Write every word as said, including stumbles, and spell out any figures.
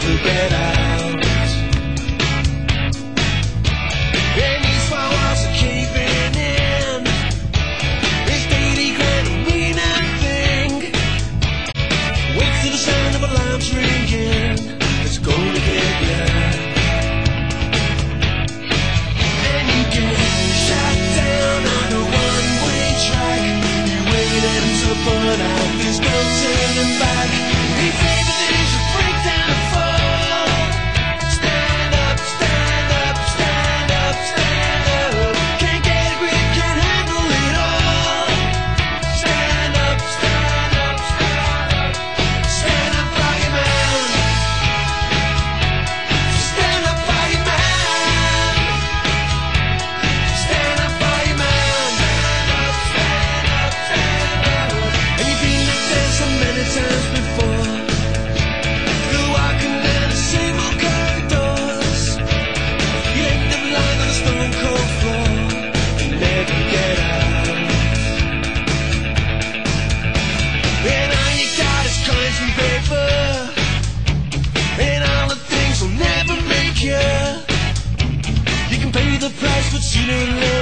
never get out. And these four walls are caving in. It's eighty grand and we nothing. Wait till the sound of alarms ringing. It's gonna get ya. And you get shot down on a one-way track. You waited to put out this no turning back. He favors these to break down and fall. Stand up, stand up, stand up, stand up. Can't get a grip, can't handle it all. Stand up, stand up, stand up. Stand up for your man. Stand up for your man. Stand up for your man. Stand up, stand up, stand up. And you've been like this so many times before. You're walking down the same old corridors. You end up lying on a stone cold floor and never get out. And all you got is coins and paper, and all the things will never make you. You can pay the price, but sooner or later